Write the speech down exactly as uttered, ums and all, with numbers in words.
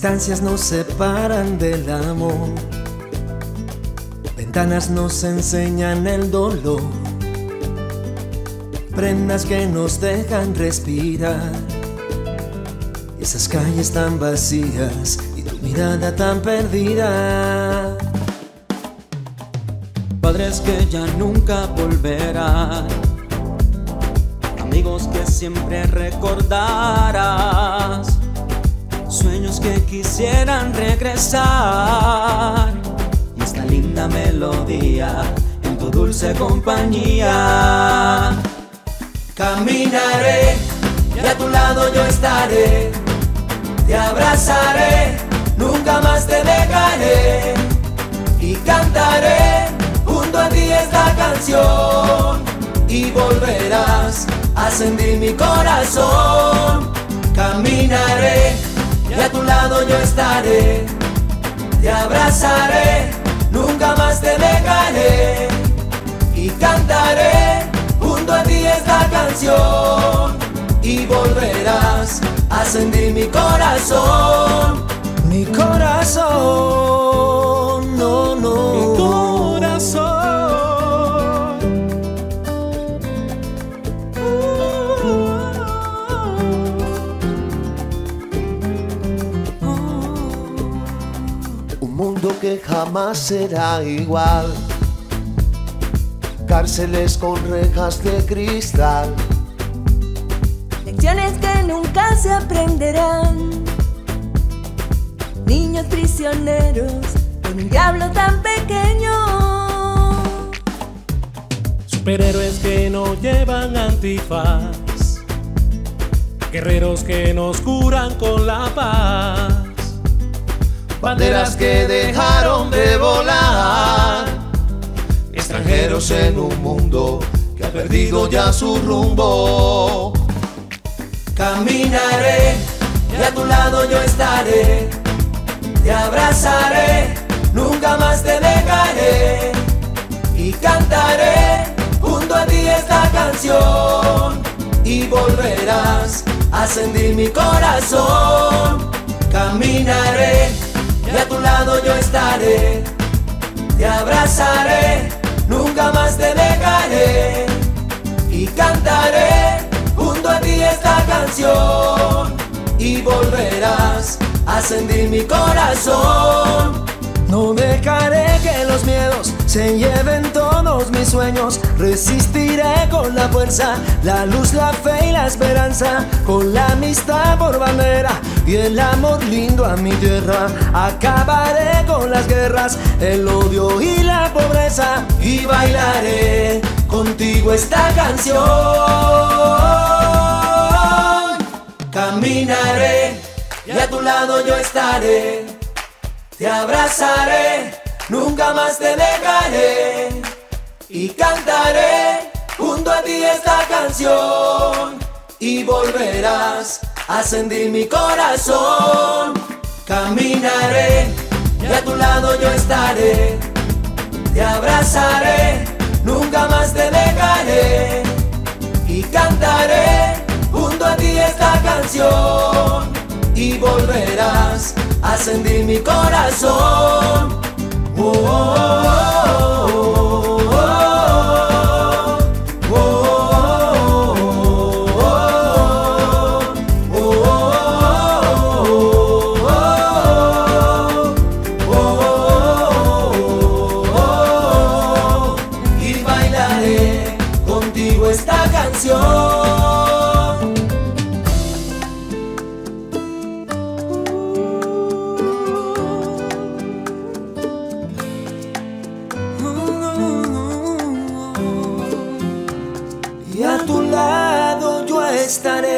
Distancias nos separan del amor, ventanas nos enseñan el dolor, prendas que nos dejan respirar. Esas calles tan vacías y tu mirada tan perdida. Padres que ya nunca volverán, amigos que siempre recordarás, sueños que quisieran regresar, y esta linda melodía en tu dulce compañía. Caminaré y a tu lado yo estaré, te abrazaré, nunca más te dejaré, y cantaré junto a ti esta canción, y volverás a sentir mi corazón. Caminaré y a tu lado yo estaré, te abrazaré, nunca más te dejaré, y cantaré junto a ti esta canción, y volverás a sentir mi corazón. Mi corazón, no, no. Mi corazón. Un mundo que jamás será igual, cárceles con rejas de cristal, lecciones que nunca se aprenderán, niños prisioneros con un diablo tan pequeño, superhéroes que no llevan antifaz, guerreros que nos curan con la paz, banderas que dejaron de volar, extranjeros en un mundo que ha perdido ya su rumbo. Caminaré y a tu lado yo estaré, te abrazaré, nunca más te dejaré, y cantaré junto a ti esta canción, y volverás a sentir mi corazón. Caminaré y a tu lado yo estaré, te abrazaré, nunca más te dejaré, y cantaré junto a ti esta canción, y volverás a sentir mi corazón. No dejaré que los miedos se lleven todos mis sueños, resistiré con la fuerza, la luz, la fe y la esperanza, con la amistad por bandera y el amor lindo a mi tierra. Acabaré con las guerras, el odio y la pobreza, y bailaré contigo esta canción. Caminaré y a tu lado yo estaré, te abrazaré, nunca más te dejaré, y cantaré junto a ti esta canción, y volverás a sentir mi corazón. Caminaré y a tu lado yo estaré, te abrazaré, nunca más te dejaré, y cantaré junto a ti esta canción, y volverás a sentir mi corazón. Oh, oh, oh, oh, oh, oh, y bailaré contigo esta canción. Y a tu lado yo estaré,